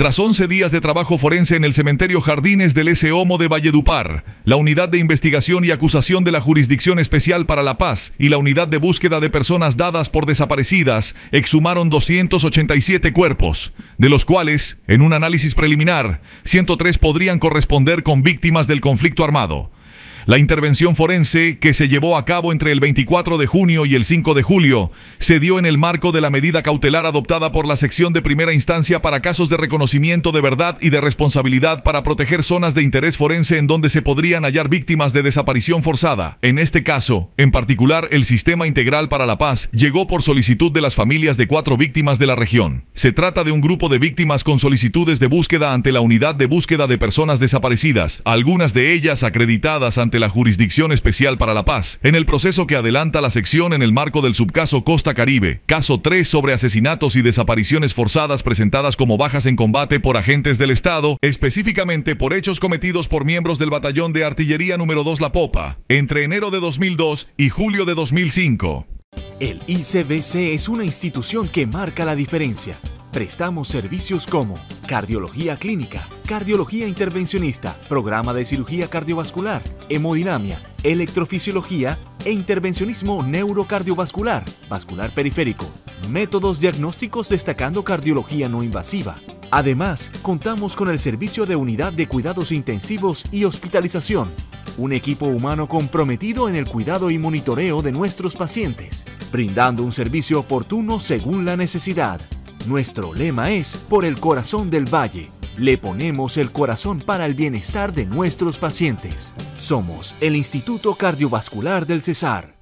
Tras 11 días de trabajo forense en el cementerio Jardines del S. Homo de Valledupar, la Unidad de Investigación y Acusación de la Jurisdicción Especial para la Paz y la Unidad de Búsqueda de Personas Dadas por Desaparecidas exhumaron 287 cuerpos, de los cuales, en un análisis preliminar, 103 podrían corresponder con víctimas del conflicto armado. La intervención forense, que se llevó a cabo entre el 24 de junio y el 5 de julio, se dio en el marco de la medida cautelar adoptada por la Sección de Primera Instancia para casos de reconocimiento de verdad y de responsabilidad para proteger zonas de interés forense en donde se podrían hallar víctimas de desaparición forzada. En este caso, en particular, el Sistema Integral para la Paz llegó por solicitud de las familias de 4 víctimas de la región. Se trata de un grupo de víctimas con solicitudes de búsqueda ante la Unidad de Búsqueda de Personas Desaparecidas, algunas de ellas acreditadas ante la Jurisdicción Especial para la Paz, en el proceso que adelanta la sección en el marco del subcaso Costa Caribe, caso 3 sobre asesinatos y desapariciones forzadas presentadas como bajas en combate por agentes del Estado, específicamente por hechos cometidos por miembros del Batallón de Artillería número 2 La Popa, entre enero de 2002 y julio de 2005. El ICBC es una institución que marca la diferencia. Prestamos servicios como cardiología clínica, cardiología intervencionista, programa de cirugía cardiovascular, hemodinamia, electrofisiología e intervencionismo neurocardiovascular, vascular periférico, métodos diagnósticos destacando cardiología no invasiva. Además, contamos con el servicio de unidad de cuidados intensivos y hospitalización, un equipo humano comprometido en el cuidado y monitoreo de nuestros pacientes, brindando un servicio oportuno según la necesidad. Nuestro lema es Por el Corazón del Valle. Le ponemos el corazón para el bienestar de nuestros pacientes. Somos el Instituto Cardiovascular del Cesar.